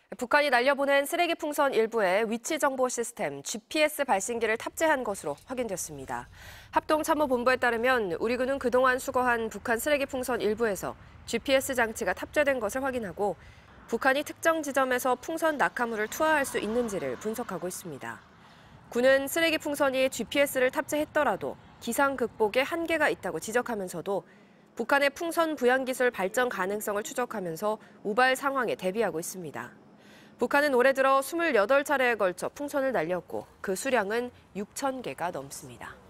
북한이 날려보낸 쓰레기 풍선 일부에 위치 정보 시스템 GPS 발신기를 탑재한 것으로 확인됐습니다. 합동참모본부에 따르면 우리 군은 그동안 수거한 북한 쓰레기 풍선 일부에서 GPS 장치가 탑재된 것을 확인하고 북한이 특정 지점에서 풍선 낙하물을 투하할 수 있는지를 분석하고 있습니다. 군은 쓰레기 풍선이 GPS를 탑재했더라도 기상 극복에 한계가 있다고 지적하면서도 북한의 풍선 부양 기술 발전 가능성을 추적하면서 우발 상황에 대비하고 있습니다. 북한은 올해 들어 28차례에 걸쳐 풍선을 날렸고 그 수량은 6,000개가 넘습니다.